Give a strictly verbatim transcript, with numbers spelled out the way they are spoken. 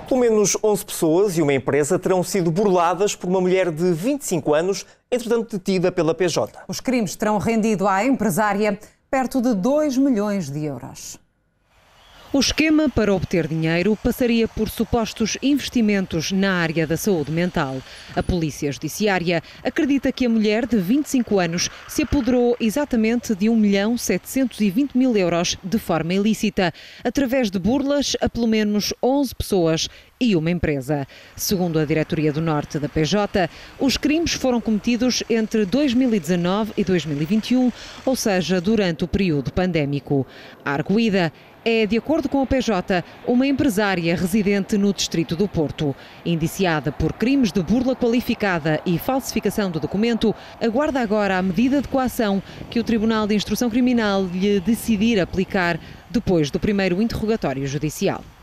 Pelo menos onze pessoas e uma empresa terão sido burladas por uma mulher de vinte e cinco anos, entretanto detida pela P J. Os crimes terão rendido à empresária perto de dois milhões de euros. O esquema para obter dinheiro passaria por supostos investimentos na área da saúde mental. A Polícia Judiciária acredita que a mulher de vinte e cinco anos se apoderou exatamente de um milhão setecentos e vinte mil euros de forma ilícita, através de burlas a pelo menos onze pessoas e uma empresa. Segundo a Diretoria do Norte da P J, os crimes foram cometidos entre dois mil e dezanove e dois mil e vinte e um, ou seja, durante o período pandémico. A arguida é, de acordo com a P J, uma empresária residente no distrito do Porto. Indiciada por crimes de burla qualificada e falsificação do documento, aguarda agora a medida de coação que o Tribunal de Instrução Criminal lhe decidir aplicar depois do primeiro interrogatório judicial.